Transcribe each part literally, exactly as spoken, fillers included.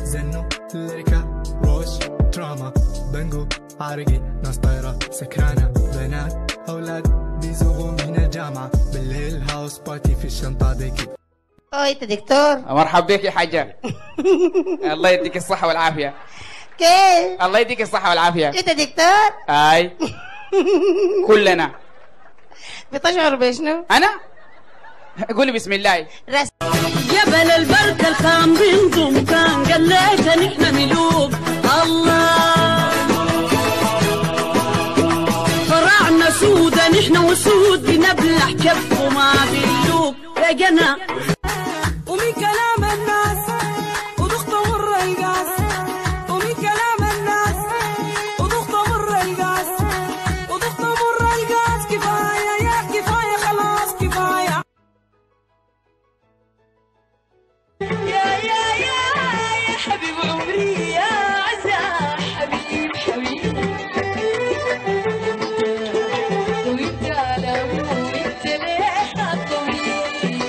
زنو ليريكا روش تراما بنجو عرقي ناس طايرة سكرانة بنات أولاد بيزوغوا من الجامعة بالليل هاوس بارتي في الشنطة ديكي. أوه أنت دكتور؟ مرحب بك يا حاجة. الله يديك الصحة والعافية. كيف؟ الله يديك الصحة والعافية. أنت دكتور؟ أي كلنا. بتشعر بشنو؟ أنا؟ قولي بسم الله. رس جبل البركة كان بينضم كان قال ليش نحن ملوك الله فرعنا سودا نحن وسود بنبلح كف وما بيلوك يا جنا ومن كلام الناس وضغط مر القاس ومن كلام الناس وضغط مر القاس وضغط مر القاس كفاية يا كفاية خلاص كفاية يا يا يا يا حبيب عمري يا عزة حبيب حبيب وانت على وانت ليه خاطري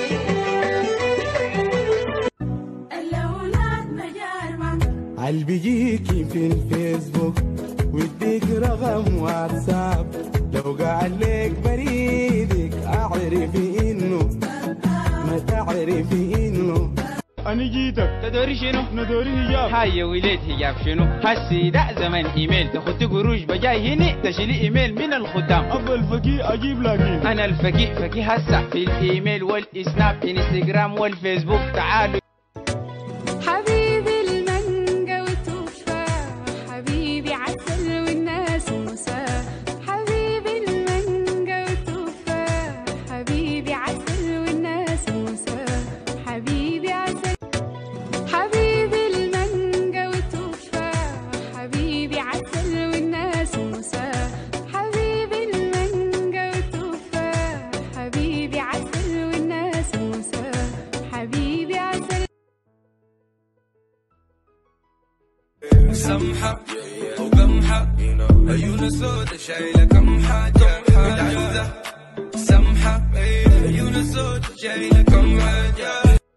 الاولاد مجارمة عال بيجيكي في الفيسبوك ويديك رقم واتساب لو قاعد لك بريدك اعرفي انه ما تعرفي انه أنا جيتك تدوري شنو؟ ندوري هجاب. هاي يا ولاد هجاب شنو؟ هسي ده زمن ايميل تاخد قروش بجاي هنا تشيلي ايميل من الختام. أبا الفقيه أجيب لكن أنا الفقيه فقيه هسه في الايميل والسناب انستغرام والفيسبوك تعالوا. حبيبي المانجا والتفاح حبيبي عسل والناس مساء حبيبي المانجا والتفاح حبيبي عسل والناس مساء حبيبي عسل حبيبي المانجا والتفاح حبيبي عسل والناس مساء حبيبي المانجا والتفاح حبيبي عسل والناس مساء حبيبي عسل سمحة وقمحة عيون سودة شايلة كم حاجة بالعزة سمحة عيون سودة شايلة كم حاجة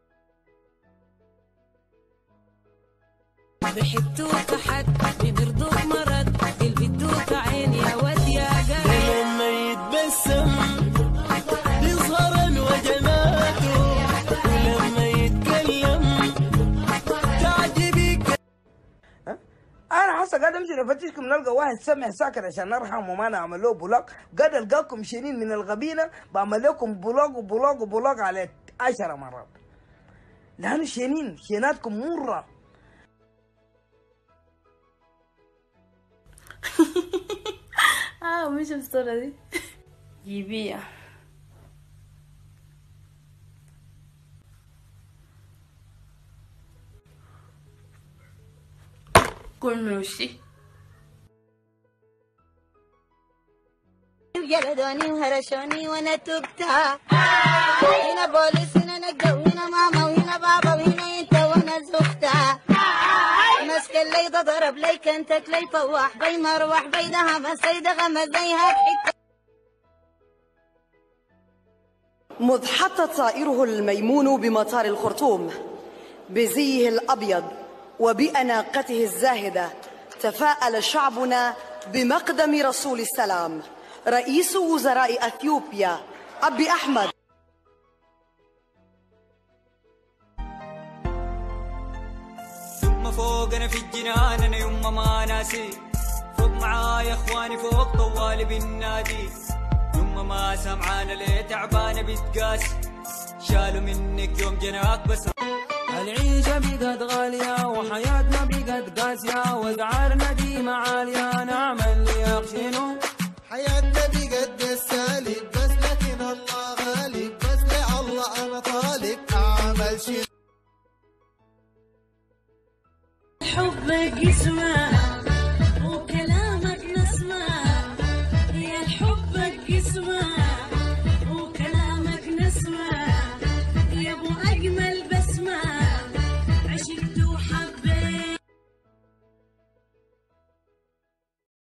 بحبتوك حد ببردوك مرض بيلبدوك عين يا ود يا قلب لما يتبسم يظهر الوجناته ولما يتكلم تعجبك. انا حاسه قاعد امشي نفتشكم نلقى واحد سمع ساكت عشان نرحم وما نعمل له بلوك. قاعد القاكم شيرين من الغبينه بعمل لكم بلوك وبلوك وبلوك على عشر مرات لانه شينين شيناتكم مره. اه مش الصورة دي جيبيها. كل وشي جلدوني وهرشوني وانا تبتها هنا بوليس هنا نجا وهنا ماما وهنا بابا وهنا انت وانا زوجتها مسك اللي ضرب لي كنتك لي فواح بي مروح بيدها مسيد غمز زيها حتى مذ حط طائره الميمون بمطار الخرطوم بزيه الأبيض وبأناقته الزاهدة تفاءل شعبنا بمقدم رسول السلام رئيس وزراء أثيوبيا أبي أحمد. ثم فوق انا في الجنان انا يما ما ناسي فوق معايا اخواني فوق طوالي بالنادي يما ما سمعانه ليه تعبانه بتقاسي شالوا منك يوم جناك بس. العيشة بقت غالية وحياتنا بقت قاسية واسعارنا ديما عالية نعمل لي شنو؟ حياتنا بقد السالب بس لكن الله غالب بس لله انا طالب اعمل شي. حبك يسمع وكلامك نسمع يا حبك يسمع